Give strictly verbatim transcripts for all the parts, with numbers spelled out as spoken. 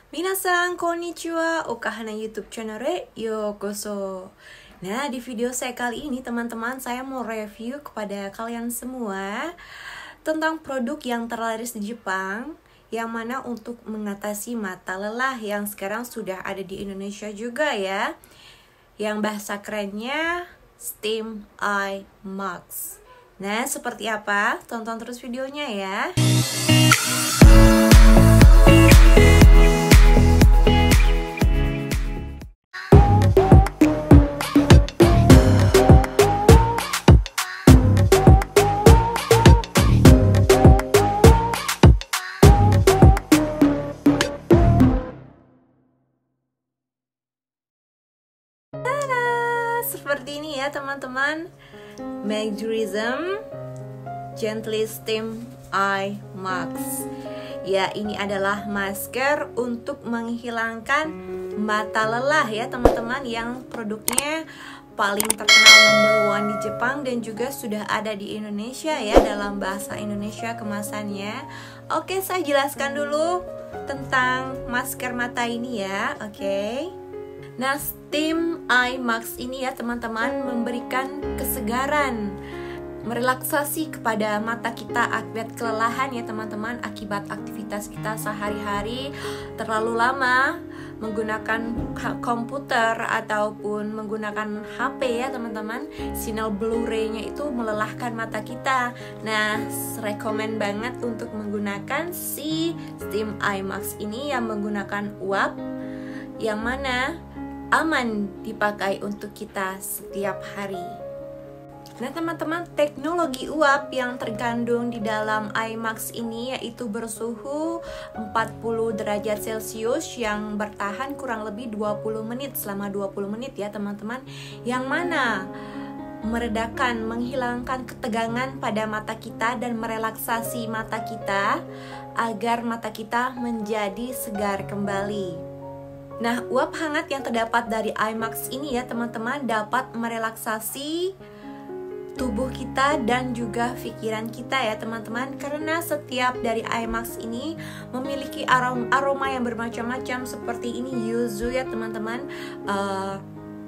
Minasan, konnichiwa, Okahana YouTube channel yokoso. Nah, di video saya kali ini teman-teman, saya mau review kepada kalian semua tentang produk yang terlaris di Jepang, yang mana untuk mengatasi mata lelah yang sekarang sudah ada di Indonesia juga ya. Yang bahasa kerennya Steam Eye Max. Nah, seperti apa? Tonton terus videonya ya. Seperti ini ya teman-teman, Majorism Gently Steam Eye Max. Ya, ini adalah masker untuk menghilangkan mata lelah ya teman-teman, yang produknya paling terkenal number one di Jepang dan juga sudah ada di Indonesia ya, dalam bahasa Indonesia kemasannya. Oke, saya jelaskan dulu tentang masker mata ini ya. Oke. Nah, Steam Eye Max ini ya teman-teman memberikan kesegaran, merelaksasi kepada mata kita akibat kelelahan ya teman-teman, akibat aktivitas kita sehari-hari terlalu lama menggunakan komputer ataupun menggunakan H P ya teman-teman. Sinyal Blu-ray-nya itu melelahkan mata kita. Nah, rekomen banget untuk menggunakan si Steam Eye Max ini yang menggunakan uap, yang mana aman dipakai untuk kita setiap hari. Nah teman-teman, teknologi uap yang terkandung di dalam Eye Max ini yaitu bersuhu empat puluh derajat Celcius yang bertahan kurang lebih dua puluh menit, selama dua puluh menit ya teman-teman, yang mana meredakan, menghilangkan ketegangan pada mata kita dan merelaksasi mata kita agar mata kita menjadi segar kembali. Nah, uap hangat yang terdapat dari Eye Max ini ya teman-teman dapat merelaksasi tubuh kita dan juga pikiran kita ya teman-teman, karena setiap dari Eye Max ini memiliki aroma, aroma yang bermacam-macam, seperti ini yuzu ya teman-teman, uh,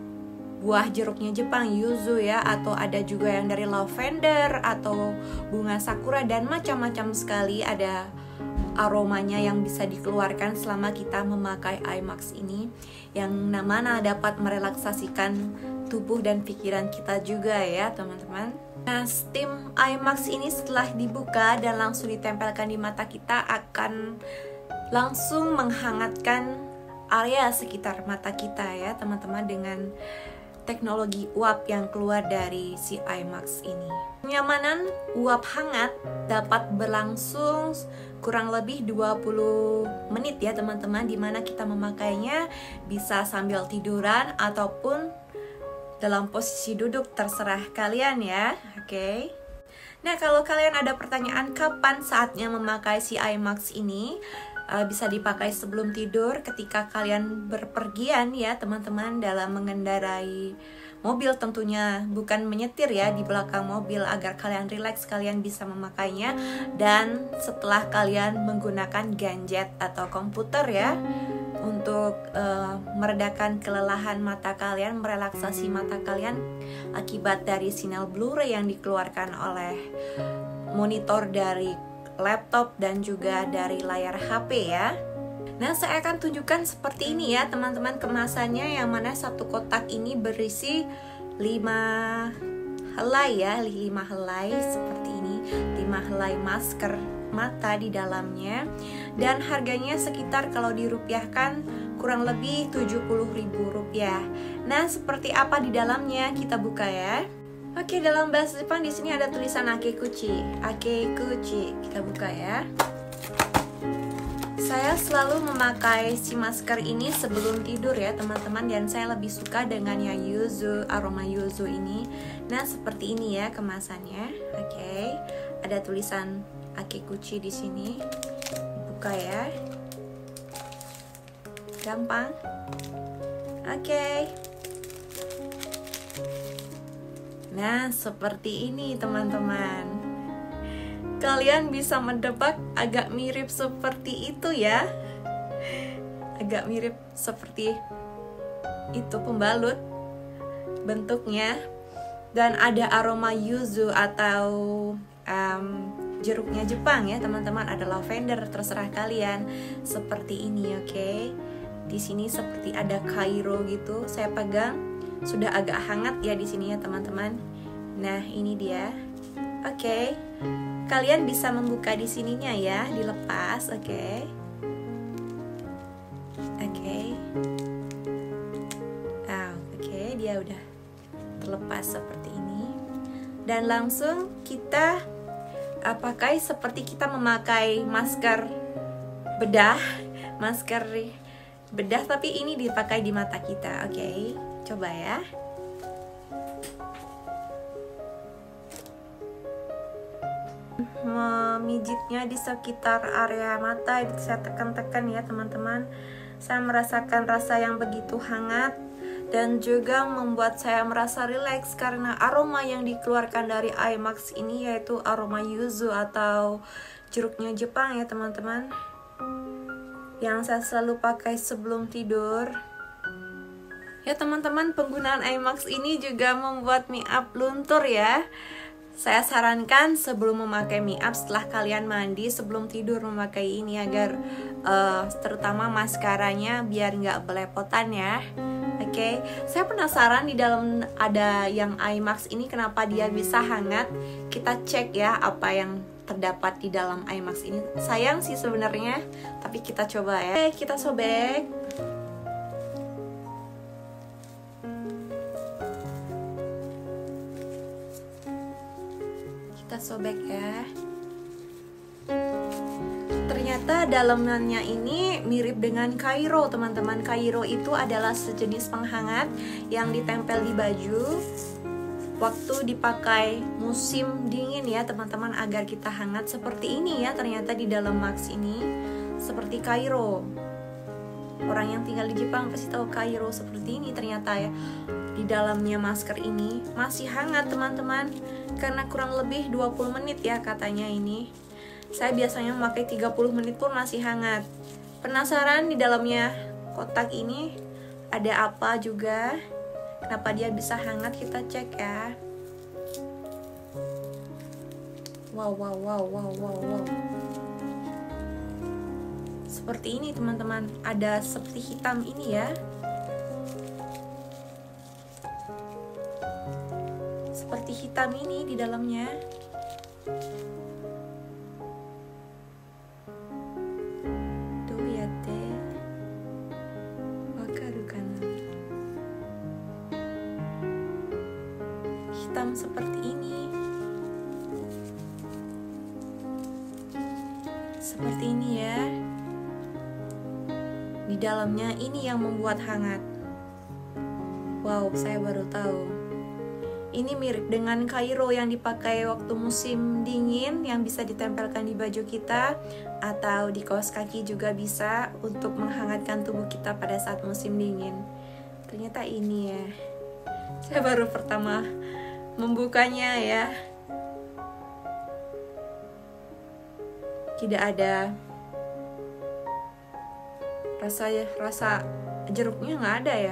buah jeruknya Jepang, yuzu ya, atau ada juga yang dari lavender atau bunga sakura, dan macam-macam sekali ada aromanya yang bisa dikeluarkan selama kita memakai Eye Max ini, yang mana dapat merelaksasikan tubuh dan pikiran kita juga ya teman-teman. Nah, Steam Eye Max ini setelah dibuka dan langsung ditempelkan di mata kita akan langsung menghangatkan area sekitar mata kita ya teman-teman, dengan teknologi uap yang keluar dari si Eye Max ini. Kenyamanan uap hangat dapat berlangsung kurang lebih dua puluh menit ya teman-teman, dimana kita memakainya bisa sambil tiduran ataupun dalam posisi duduk, terserah kalian ya. Oke. Okay. Nah, kalau kalian ada pertanyaan kapan saatnya memakai si Eye Max ini, uh, bisa dipakai sebelum tidur, ketika kalian berpergian ya teman-teman, dalam mengendarai mobil tentunya, bukan menyetir ya, di belakang mobil, agar kalian rileks, kalian bisa memakainya. Dan setelah kalian menggunakan gadget atau komputer ya, untuk uh, meredakan kelelahan mata kalian, merelaksasi mata kalian akibat dari sinyal Blu-ray yang dikeluarkan oleh monitor dari laptop dan juga dari layar H P ya. Nah, saya akan tunjukkan seperti ini ya teman-teman kemasannya, yang mana satu kotak ini berisi lima helai ya, lima helai seperti ini, lima helai masker mata di dalamnya, dan harganya sekitar kalau dirupiahkan kurang lebih tujuh puluh ribu rupiah. Nah, seperti apa di dalamnya, kita buka ya. Oke, dalam bahasa Jepang di sini ada tulisan akekuchi, akekuchi. Kita buka ya. Saya selalu memakai si masker ini sebelum tidur ya teman-teman, dan saya lebih suka dengan yang yuzu, aroma yuzu ini. Nah, seperti ini ya kemasannya. Oke, ada tulisan akekuchi di sini. Buka ya. Gampang. Oke. Nah, seperti ini teman-teman. Kalian bisa mendebak agak mirip seperti itu ya. agak mirip seperti itu pembalut bentuknya. Dan ada aroma yuzu atau um, jeruknya Jepang ya teman-teman, ada lavender, terserah kalian. Seperti ini, oke okay? Di sini seperti ada Cairo gitu, saya pegang sudah agak hangat ya di sini ya teman-teman. Nah ini dia, oke okay. Kalian bisa membuka di sininya ya, dilepas, oke okay. Oke okay. Oh, oke okay. Dia udah terlepas seperti ini. Dan langsung kita uh, pakai seperti kita memakai masker bedah, masker bedah tapi ini dipakai di mata kita. Oke okay. Coba ya. Memijitnya di sekitar area mata, saya tekan-tekan ya teman-teman. Saya merasakan rasa yang begitu hangat dan juga membuat saya merasa rileks karena aroma yang dikeluarkan dari eye mask ini yaitu aroma yuzu atau jeruknya Jepang ya teman-teman, yang saya selalu pakai sebelum tidur. Ya teman-teman, penggunaan eye mask ini juga membuat make-up luntur ya. Saya sarankan sebelum memakai make-up, setelah kalian mandi, sebelum tidur memakai ini agar uh, terutama maskaranya biar nggak belepotan ya. Oke, okay. Saya penasaran di dalam ada yang eye mask ini kenapa dia bisa hangat. Kita cek ya apa yang terdapat di dalam eye mask ini. Sayang sih sebenarnya, tapi kita coba ya. Oke, okay, kita sobek. Kita sobek ya. Ternyata dalamannya ini mirip dengan Cairo teman-teman. Cairo itu adalah sejenis penghangat yang ditempel di baju waktu dipakai musim dingin ya teman-teman, agar kita hangat. Seperti ini ya ternyata di dalam mask ini, seperti Cairo. Orang yang tinggal di Jepang pasti tahu Cairo seperti ini ternyata ya. Di dalamnya masker ini masih hangat teman-teman, karena kurang lebih dua puluh menit ya katanya ini. Saya biasanya memakai tiga puluh menit pun masih hangat. Penasaran di dalamnya kotak ini ada apa juga? Kenapa dia bisa hangat? Kita cek ya. Wow, wow, wow, wow, wow, wow. Seperti ini teman-teman. Ada seperti hitam ini ya. Seperti hitam ini di dalamnya. Tuh ya teh. Wakaru kana? Hitam seperti ini. Seperti ini ya. Di dalamnya ini yang membuat hangat. Wow, saya baru tahu. Ini mirip dengan Cairo yang dipakai waktu musim dingin, yang bisa ditempelkan di baju kita atau di kaos kaki juga bisa untuk menghangatkan tubuh kita pada saat musim dingin. Ternyata ini ya. Saya baru pertama membukanya ya. Tidak ada rasa rasa jeruknya, nggak ada ya.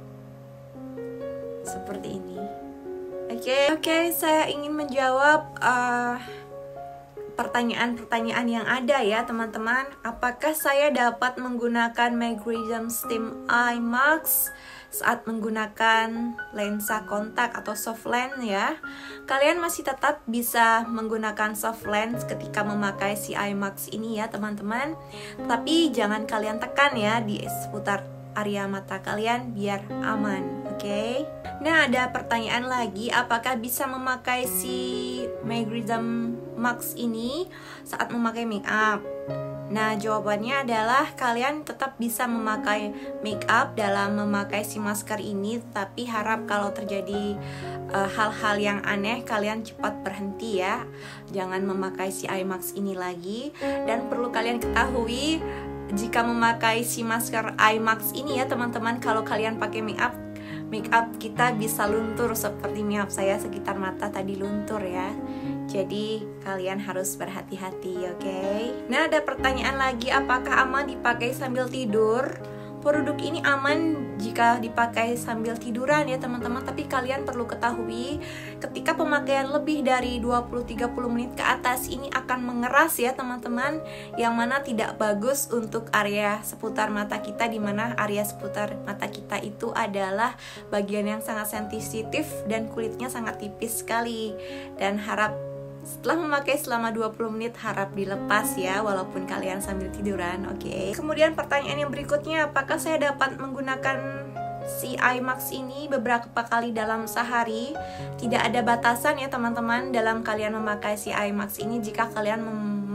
Seperti ini. Oke, okay, oke, okay, saya ingin menjawab uh, pertanyaan-pertanyaan yang ada ya teman-teman. Apakah saya dapat menggunakan Megrism Steam Eye Mask saat menggunakan lensa kontak atau soft lens ya? Kalian masih tetap bisa menggunakan soft lens ketika memakai si eye mask ini ya teman-teman. Tapi jangan kalian tekan ya di seputar area mata kalian biar aman, oke? Okay? Nah, ada pertanyaan lagi, apakah bisa memakai si Megrism Mask ini saat memakai make up? Nah, jawabannya adalah kalian tetap bisa memakai make up dalam memakai si masker ini, tapi harap kalau terjadi uh, hal-hal yang aneh kalian cepat berhenti ya. Jangan memakai si eye mask ini lagi. Dan perlu kalian ketahui, jika memakai si masker eye mask ini ya teman-teman, kalau kalian pakai make up, make up kita bisa luntur seperti make up saya sekitar mata tadi luntur ya. Jadi kalian harus berhati-hati, oke? Okay? Nah, ada pertanyaan lagi, apakah aman dipakai sambil tidur? produk ini aman jika dipakai sambil tiduran ya teman-teman. Tapi kalian perlu ketahui, ketika pemakaian lebih dari dua puluh sampai tiga puluh menit ke atas, ini akan mengeras ya teman-teman, yang mana tidak bagus untuk area seputar mata kita, dimana area seputar mata kita itu adalah bagian yang sangat sensitif dan kulitnya sangat tipis sekali. Dan harap setelah memakai selama dua puluh menit harap dilepas ya, walaupun kalian sambil tiduran, oke. Okay? Kemudian pertanyaan yang berikutnya, apakah saya dapat menggunakan si eye mask ini beberapa kali dalam sehari? Tidak ada batasan ya teman-teman dalam kalian memakai si eye mask ini. Jika kalian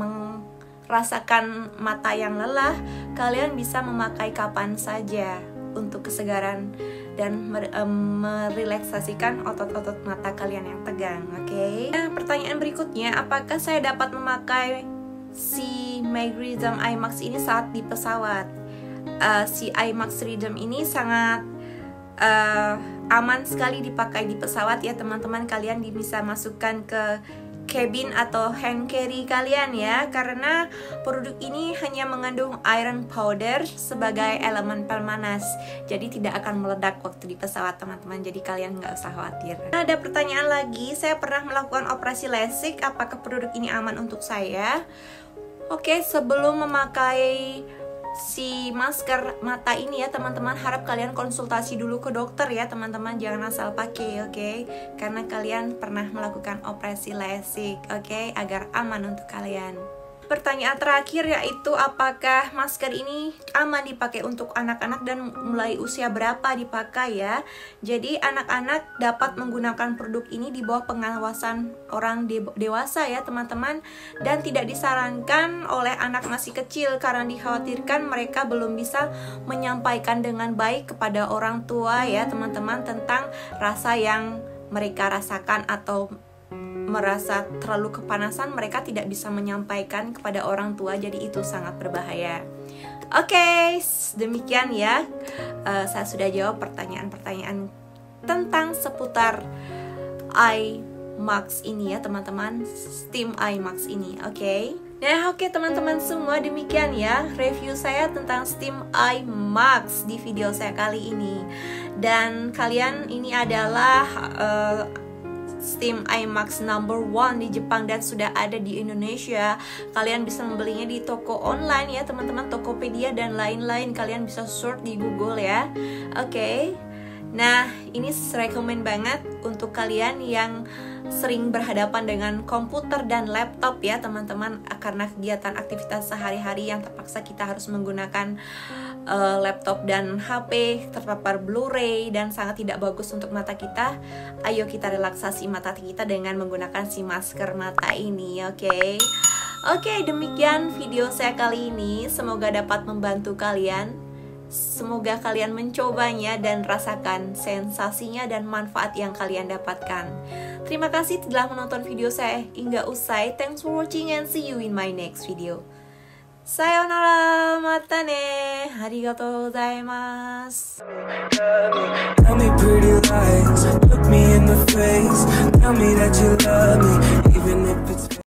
merasakan mata yang lelah, kalian bisa memakai kapan saja untuk kesegaran dan merelaksasikan otot-otot mata kalian yang tegang, oke? Okay? Nah, pertanyaan berikutnya, apakah saya dapat memakai si Mag Rhythm Eye Mask ini saat di pesawat? Uh, si Eye Mask Rhythm ini sangat uh, aman sekali dipakai di pesawat ya teman-teman. Kalian bisa masukkan ke cabin atau hand carry kalian ya, karena produk ini hanya mengandung iron powder sebagai elemen pemanas, jadi tidak akan meledak waktu di pesawat teman-teman, jadi kalian nggak usah khawatir. Nah, ada pertanyaan lagi, saya pernah melakukan operasi LASIK, apakah produk ini aman untuk saya? Oke, sebelum memakai si masker mata ini ya teman-teman, harap kalian konsultasi dulu ke dokter ya teman-teman, jangan asal pakai, oke? Okay? Karena kalian pernah melakukan operasi LASIK, oke? Okay? Agar aman untuk kalian. Pertanyaan terakhir yaitu, apakah masker ini aman dipakai untuk anak-anak dan mulai usia berapa dipakai ya? Jadi anak-anak dapat menggunakan produk ini di bawah pengawasan orang de dewasa ya teman-teman, dan tidak disarankan oleh anak masih kecil karena dikhawatirkan mereka belum bisa menyampaikan dengan baik kepada orang tua ya teman-teman tentang rasa yang mereka rasakan, atau merasa terlalu kepanasan mereka tidak bisa menyampaikan kepada orang tua, jadi itu sangat berbahaya. Oke, okay, demikian ya, uh, saya sudah jawab pertanyaan-pertanyaan tentang seputar eye mask ini ya teman-teman, steam eye mask ini, oke? Okay? Nah, oke okay, teman-teman semua, demikian ya review saya tentang steam eye mask di video saya kali ini. Dan kalian, ini adalah uh, steam eye mask number one di Jepang dan sudah ada di Indonesia. Kalian bisa membelinya di toko online ya teman-teman, Tokopedia dan lain-lain. Kalian bisa search di Google ya. Oke, okay. Nah, ini rekomen banget untuk kalian yang sering berhadapan dengan komputer dan laptop ya teman-teman, karena kegiatan aktivitas sehari-hari yang terpaksa kita harus menggunakan uh, laptop dan H P, terpapar Blu-ray dan sangat tidak bagus untuk mata kita. Ayo kita relaksasi mata kita dengan menggunakan si masker mata ini, oke? Okay? Oke, okay, demikian video saya kali ini, semoga dapat membantu kalian. Semoga kalian mencobanya dan rasakan sensasinya dan manfaat yang kalian dapatkan. Terima kasih telah menonton video saya hingga usai. Thanks for watching and see you in my next video. Sayonara, mata ne, arigatou gozaimasu. Tell me pretty lies, look me in the face, tell me that you love me, even if it's